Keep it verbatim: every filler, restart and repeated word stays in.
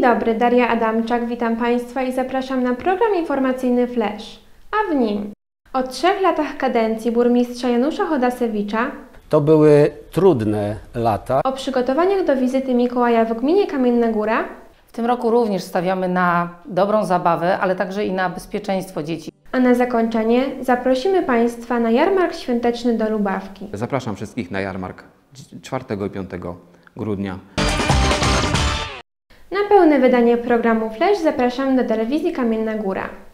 Dzień dobry, Daria Adamczak, witam Państwa i zapraszam na program informacyjny Flash, a w nim o trzech latach kadencji burmistrza Janusza Chodasewicza, to były trudne lata. O przygotowaniach do wizyty Mikołaja w gminie Kamienna Góra. W tym roku również stawiamy na dobrą zabawę, ale także i na bezpieczeństwo dzieci. A na zakończenie zaprosimy Państwa na jarmark świąteczny do Lubawki. Zapraszam wszystkich na jarmark czwartego i piątego grudnia. Na pełne wydanie programu Flash zapraszam do telewizji Kamienna Góra.